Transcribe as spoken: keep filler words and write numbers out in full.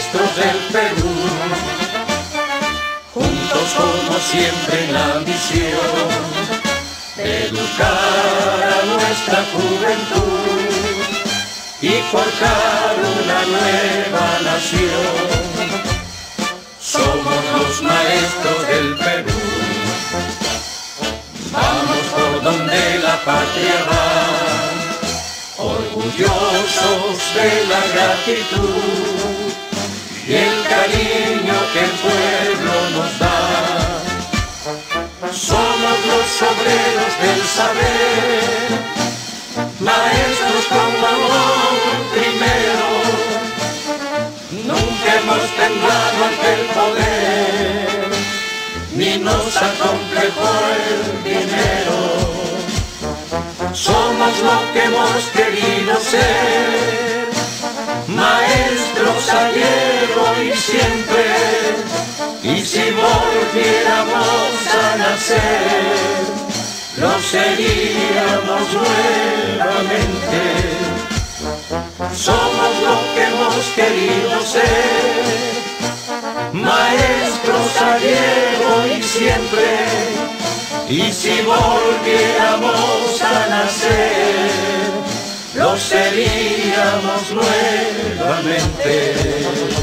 maestros del Perú, juntos como siempre en la misión de educar a nuestra juventud y forjar una nueva nación. Somos los maestros del Perú, vamos por donde la patria va, orgullosos de la gratitud y el cariño que el pueblo nos da. Somos los obreros del saber, maestros con amor primero. Nunca hemos temblado ante el poder, ni nos acomplejó el dinero. Somos lo que hemos querido ser, maestros ayer, hoy y siempre. Y si volviéramos a nacer, lo seríamos nuevamente. Somos lo que hemos querido ser, maestros ayer, hoy y siempre. Y si volviéramos a nacer, lo seríamos nuevamente.